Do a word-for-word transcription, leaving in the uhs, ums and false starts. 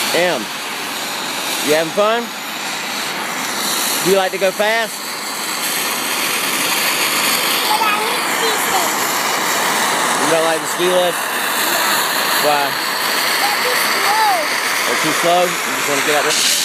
Em, you having fun? Do you like to go fast? But I need to be safe. You don't like the ski lift? Yeah. Why? They're too slow. They're too slow? You just want to get up there?